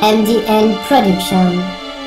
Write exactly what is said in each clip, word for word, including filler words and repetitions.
M D N Production.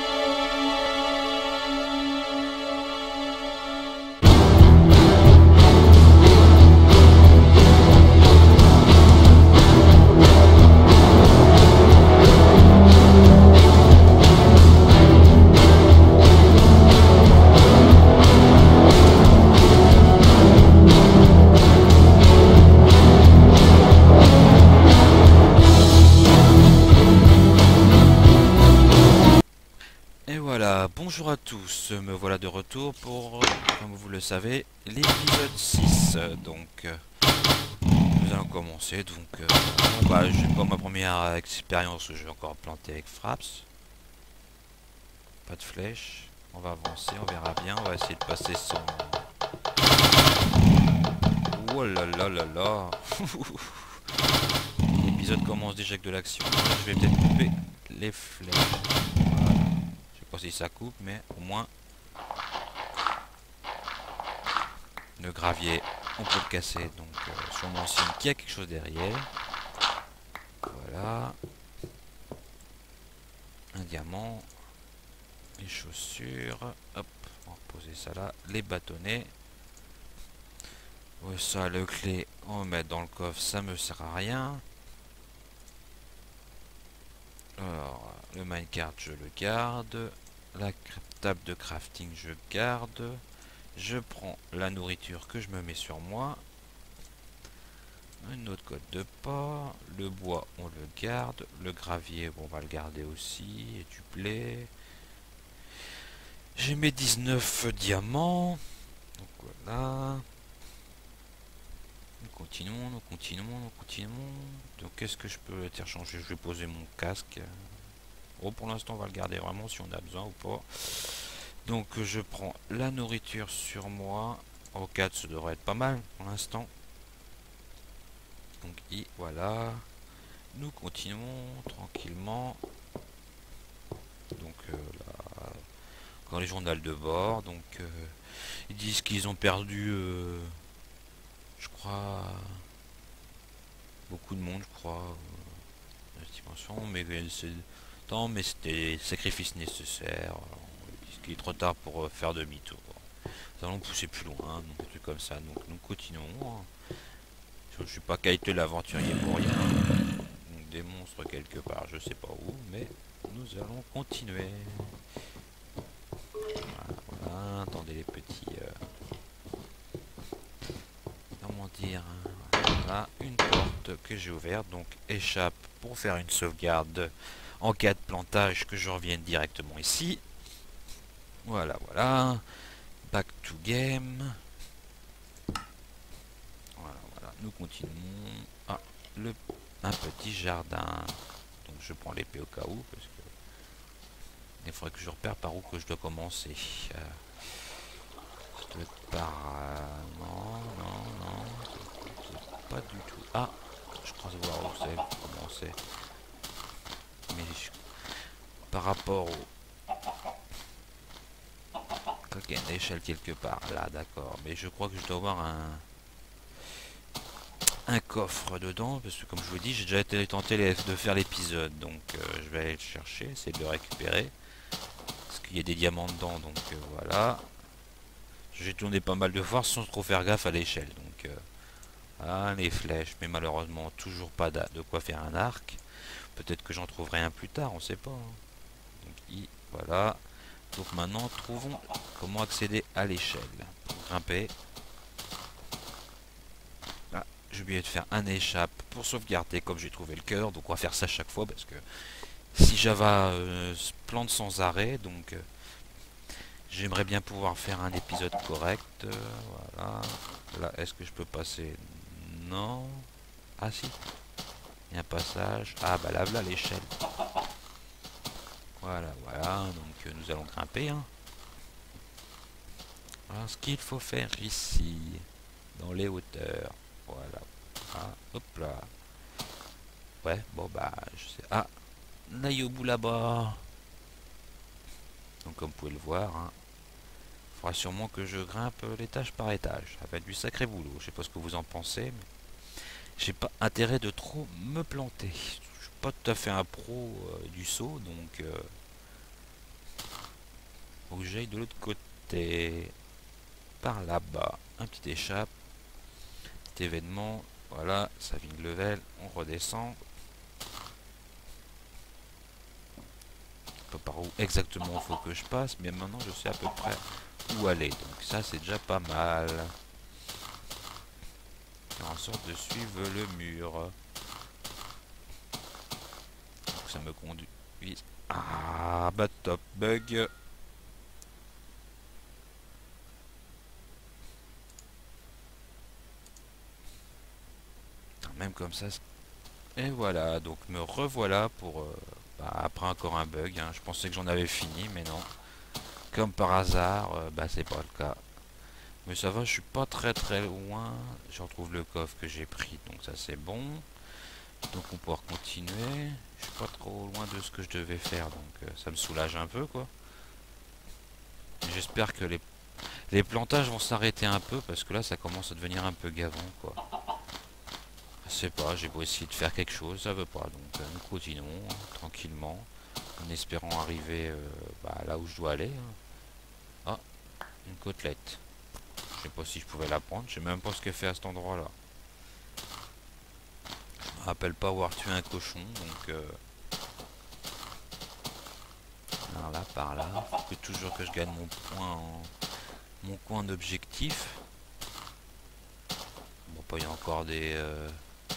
Bonjour à tous, me voilà de retour pour, comme vous le savez, l'épisode six. Donc, euh, nous allons commencer. Donc, euh, bon, bah, j'ai pas ma première expérience, je vais encore planter avec Fraps. Pas de flèche. On va avancer, on verra bien. On va essayer de passer sans. Oh là là là là. L'épisode commence déjà avec de l'action. Je vais peut-être couper les flèches. Pas si ça coupe, mais au moins le gravier on peut le casser. Donc euh, sur mon signe qu'il y a quelque chose derrière. Voilà, un diamant, les chaussures, hop, on va poser ça là, les bâtonnets. Ouais, ça, le clé on va mettre dans le coffre, ça me sert à rien. Alors le minecart je le garde, la table de crafting je garde. Je prends la nourriture que je me mets sur moi. Une autre cote de pas. Le bois, on le garde. Le gravier, bon, on va le garder aussi. Et du blé. J'ai mes dix-neuf diamants. Donc voilà. Nous continuons, nous continuons, nous continuons. Donc qu'est-ce que je peux interchanger? Je vais poser mon casque. Bon, pour l'instant, on va le garder vraiment si on a besoin ou pas. Donc je prends la nourriture sur moi. Au quatre, ça devrait être pas mal pour l'instant. Donc et voilà. Nous continuons tranquillement. Donc euh, là, dans les journaux de bord. Donc euh, ils disent qu'ils ont perdu, euh, je crois, beaucoup de monde, je crois, euh, estimation, mais c'est tant, mais c'était sacrifice nécessaire. Ils disent qu'il est trop tard pour euh, faire demi-tour. Nous allons pousser plus loin, donc des trucs comme ça. Donc nous continuons. Je suis pas qualité l'aventurier pour rien. Donc des monstres quelque part, je sais pas où, mais nous allons continuer. Voilà, voilà. Attendez les petits. Euh... Comment dire, voilà, une porte que j'ai ouverte, donc échappe pour faire une sauvegarde en cas de plantage, que je revienne directement ici. Voilà, voilà. Back to game. Voilà, voilà. Nous continuons. Ah, le un petit jardin. Donc je prends l'épée au cas où, parce que il faudrait que je repère par où que je dois commencer. Euh, je dois être par... Euh, non, non, non. Pas du tout. Ah, je crois savoir où c'est pour commencer. Mais je, par rapport au... Il y a une échelle quelque part. Là, d'accord. Mais je crois que je dois avoir un... un coffre dedans, parce que comme je vous dis, j'ai déjà été tenté de faire l'épisode, donc euh, je vais aller le chercher, essayer de le récupérer, parce qu'il y a des diamants dedans, donc euh, voilà. J'ai tourné pas mal de fois sans trop faire gaffe à l'échelle, donc euh, ah, les flèches, mais malheureusement toujours pas de quoi faire un arc. Peut-être que j'en trouverai un plus tard, on sait pas. Hein. Donc y, voilà. Donc maintenant trouvons comment accéder à l'échelle pour grimper. J'ai oublié de faire un échappe pour sauvegarder comme j'ai trouvé le cœur, donc on va faire ça chaque fois parce que si Java euh, se plante sans arrêt, donc euh, j'aimerais bien pouvoir faire un épisode correct. Euh, voilà. Là, est-ce que je peux passer? Non. Ah si. Il y a un passage. Ah bah là, là l'échelle. Voilà, voilà. Donc euh, nous allons grimper. Hein. Alors, ce qu'il faut faire ici, dans les hauteurs. Voilà. Ah, hop là. Ouais, bon bah, je sais. Ah, Nayobu là-bas. Donc comme vous pouvez le voir, hein, il faudra sûrement que je grimpe l'étage par étage. Ça va être du sacré boulot. Je sais pas ce que vous en pensez, mais j'ai pas intérêt de trop me planter. pas tout à fait un pro euh, du saut, donc euh, faut que j'aille de l'autre côté. Par là-bas, un petit échappe, petit événement, voilà, ça vient de level, on redescend. Je sais pas par où exactement il faut que je passe, mais maintenant je sais à peu près où aller, donc ça c'est déjà pas mal. Faire en sorte de suivre le mur. Donc ça me conduit. Ah bah top bug. Même comme ça. Et voilà, donc me revoilà pour... euh, bah, après encore un bug, hein. Je pensais que j'en avais fini, mais non. Comme par hasard, euh, bah c'est pas le cas. Mais ça va, je suis pas très très loin. Je retrouve le coffre que j'ai pris, donc ça c'est bon. Donc on pourra continuer. Je suis pas trop loin de ce que je devais faire, donc euh, ça me soulage un peu quoi. J'espère que les, les plantages vont s'arrêter un peu, parce que là ça commence à devenir un peu gavant quoi. Je sais pas, j'ai beau essayer de faire quelque chose, ça veut pas. Donc euh, nous continuons hein, tranquillement, en espérant arriver euh, bah, là où je dois aller. Hein. Ah, une côtelette. Je sais pas si je pouvais la prendre, je sais même pas ce qu'elle fait à cet endroit là. Je me rappelle pas avoir tué un cochon, donc euh, par là, par là. Faut que toujours que je gagne mon point en... mon coin d'objectif. Bon, pas il y a encore des euh,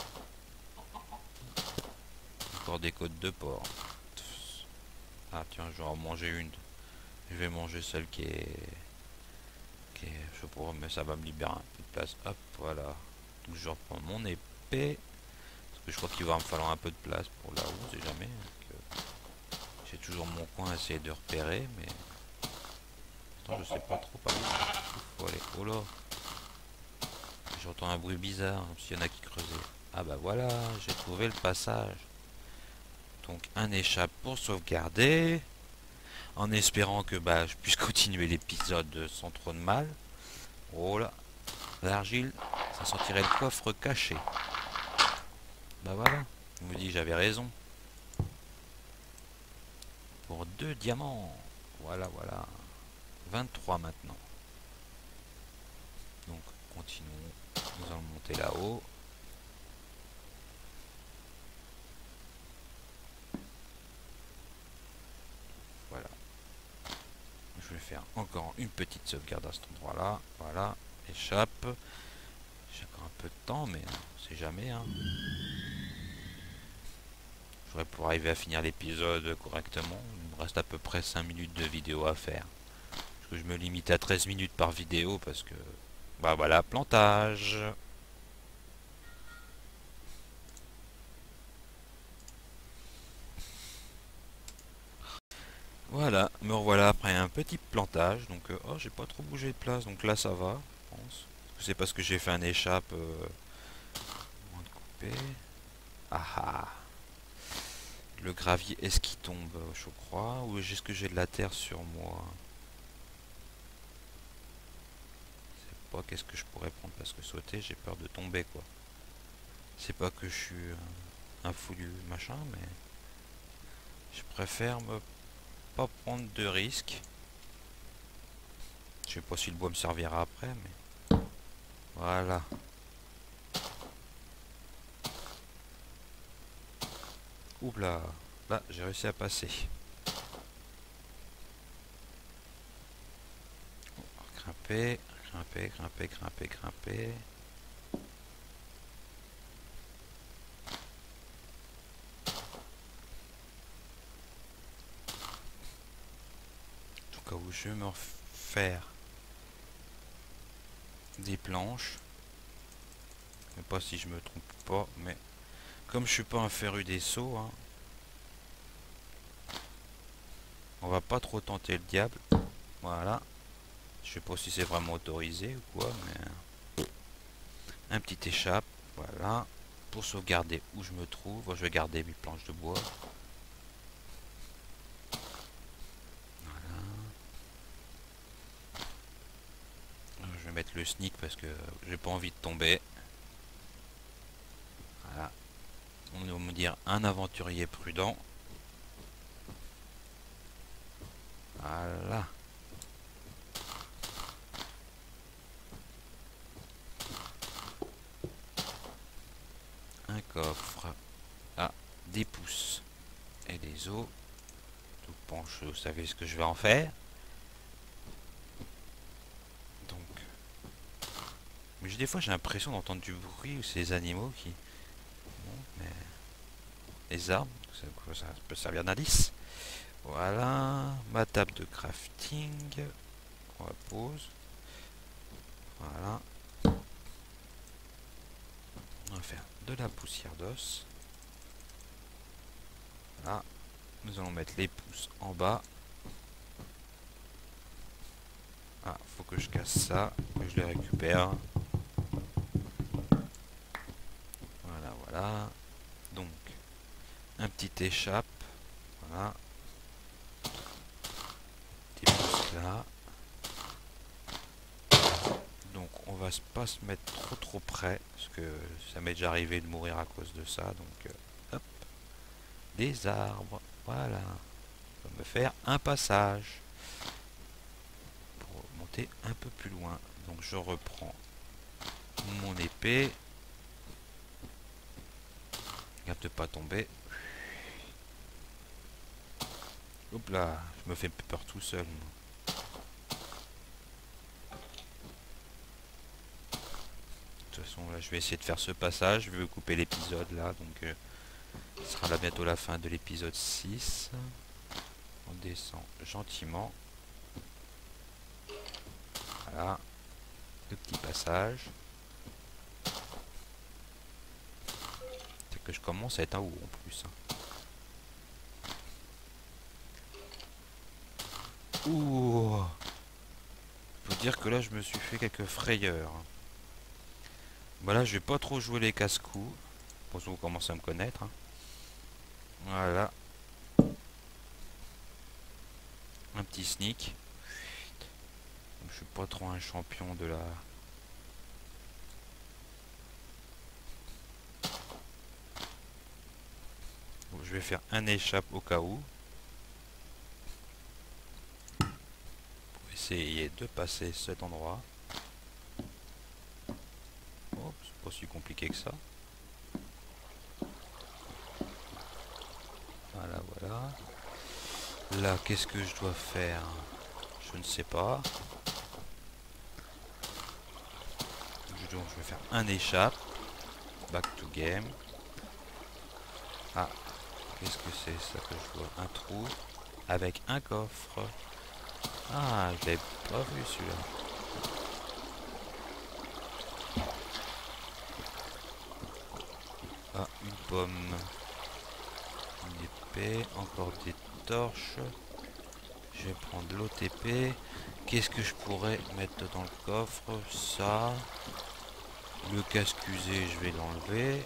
encore des côtes de porc. Ah tiens, je vais en manger une. Je vais manger celle qui est qui est, je sais pas, mais ça va me libérer un peu de place. Hop, voilà. Donc je reprends mon épée. Parce que je crois qu'il va me falloir un peu de place pour là-haut, on sait jamais. J'ai toujours mon coin à essayer de repérer, mais... Attends, je sais pas trop par où. Faut aller. Oh là. J'entends un bruit bizarre, comme s'il y en a qui creusaient. Ah bah voilà, j'ai trouvé le passage. Donc un échappe pour sauvegarder. En espérant que bah, je puisse continuer l'épisode sans trop de mal. Oh là. L'argile, ça sortirait le coffre caché. Bah voilà, je me dis j'avais raison. Pour deux diamants. Voilà, voilà. vingt-trois maintenant. Donc, continuons. Nous allons monter là-haut. Voilà. Je vais faire encore une petite sauvegarde à cet endroit-là. Voilà. Échappe. J'ai encore un peu de temps, mais on sait jamais. Hein. Je voudrais pouvoir arriver à finir l'épisode correctement. Il me reste à peu près cinq minutes de vidéo à faire. Parce que je me limite à treize minutes par vidéo parce que... Bah voilà, plantage. Voilà, me revoilà après un petit plantage. Donc, euh, oh, j'ai pas trop bougé de place. Donc là, ça va, je pense. C'est parce que j'ai fait un échappe. Euh, moins de couper. Ah ah. Le gravier, est-ce qu'il tombe, je crois, ou est-ce que j'ai de la terre sur moi? Je sais pas qu'est-ce que je pourrais prendre parce que sauter, j'ai peur de tomber quoi. C'est pas que je suis un, un fou du machin, mais je préfère me pas prendre de risques. Je sais pas si le bois me servira après, mais voilà. Oula, là j'ai réussi à passer. Grimper, grimper, grimper, grimper, grimper. En tout cas où je vais me refaire des planches. Je sais pas si je me trompe pas, mais comme je suis pas un féru des sauts, hein, on va pas trop tenter le diable. Voilà. Je sais pas si c'est vraiment autorisé ou quoi, mais un petit échappe. Voilà. Pour sauvegarder où je me trouve, je vais garder mes planches de bois. Voilà. Je vais mettre le sneak parce que j'ai pas envie de tomber. Voilà. On est au comment dire, un aventurier prudent. Voilà. Un coffre. Ah, des pouces. Et des os. Tout penche, vous savez ce que je vais en faire. Donc. Mais des fois j'ai l'impression d'entendre du bruit ou ces animaux qui... Bon, mais... Les arbres, ça, ça peut servir d'indice. Voilà. Ma table de crafting. On la pose. Voilà. On va faire de la poussière d'os. Voilà. Nous allons mettre les pouces en bas. Ah, faut que je casse ça, que je les récupère. Voilà, voilà. Donc, un petit échappe. Voilà. Des pouces là. Donc, on va pas se mettre trop trop près, parce que ça m'est déjà arrivé de mourir à cause de ça. Donc, euh, hop. Des arbres. Voilà. On va me faire un passage. Monter un peu plus loin. Donc je reprends mon épée. Garde de pas tomber. Hop là, je me fais peur tout seul. De toute façon là je vais essayer de faire ce passage. Je vais couper l'épisode là. Donc euh, ce sera là bientôt la fin de l'épisode six. On descend gentiment. Voilà. Le petit passage. C'est que je commence à être un haut en plus. Hein. Ouh. Faut dire que là je me suis fait quelques frayeurs. Voilà, je vais pas trop jouer les casse-coups. Pour que vous commencez à me connaître. Hein. Voilà. Un petit sneak. Je suis pas trop un champion de la... Bon, je vais faire un échappe au cas où. Pour essayer de passer cet endroit. Oh, c'est pas si compliqué que ça. Voilà, voilà. Là, qu'est-ce que je dois faire? Je ne sais pas. Donc, je vais faire un échappe. Back to game. Ah, qu'est-ce que c'est ça que je vois? Un trou avec un coffre. Ah, je l'avais pas vu celui-là. Ah, une pomme. Une épée. Encore des torches. Je vais prendre l'O T P. Qu'est-ce que je pourrais mettre dans le coffre? Ça. Le casque usé, je vais l'enlever.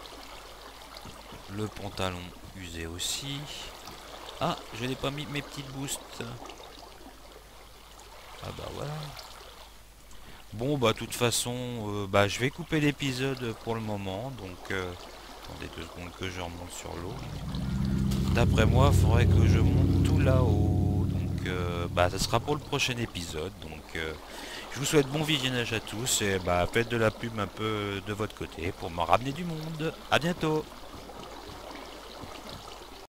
Le pantalon usé aussi. Ah, je n'ai pas mis mes petites boosts. Ah bah voilà. Bon bah de toute façon, euh, bah je vais couper l'épisode pour le moment. Donc euh, attendez deux secondes que je remonte sur l'eau. D'après moi, il faudrait que je monte tout là-haut. Donc euh, bah ça sera pour le prochain épisode. Donc euh, je vous souhaite bon visionnage à tous et bah faites de la pub un peu de votre côté pour me ramener du monde. À bientôt.